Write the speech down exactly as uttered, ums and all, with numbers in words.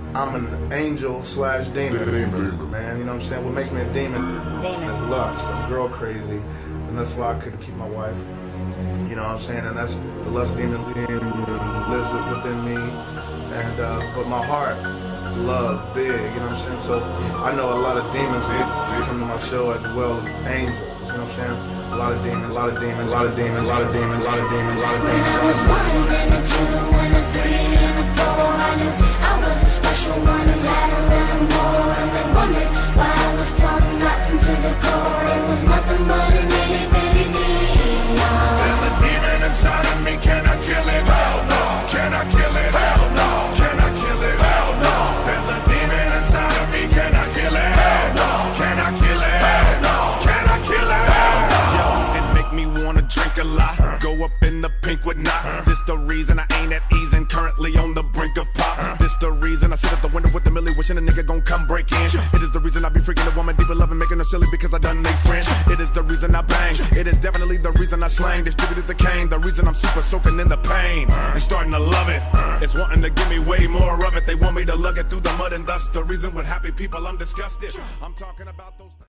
I'm an angel slash demon, demon, man. You know what I'm saying? What makes me a demon, demon. is lust. I'm girl crazy, and that's why I couldn't keep my wife. You know what I'm saying? And that's the lust demon lives within me. And uh, but my heart, love, big. You know what I'm saying? So I know a lot of demons come to my show as well as angels. You know what I'm saying? A lot of demons, a lot of demons, a lot of demons, a lot of demons, a lot of demons, a lot of demons. When I was one and a two and a three and a four, I knew I was a special one who had a little more. And they wondered why I was plumb rotten to the core. It was nothing but an itty bitty demon. There's a demon inside of me. Can I kill it? Hell no. Can I kill it? Hell no. Can I kill it? Hell no. There's a demon inside of me. Can I kill it? Hell no. Can I kill it? Hell no. Can I kill it? Hell no. Yo, it make me wanna drink a lot. Go up in the pink with knot. This the reason I ain't at ease and currently on the brink of pop. This the reason I sit at the window with the millie wishing a nigga gon' come break in. It is the reason I be freaking a woman deep in love and making her silly because I done make friends. It is the reason I bang. It is definitely the reason I slang. Distributed the cane. The reason I'm super soaking in the pain and starting to love it. It's wanting to give me way more of it. They want me to lug it through the mud and thus the reason with happy people I'm disgusted. I'm talking about those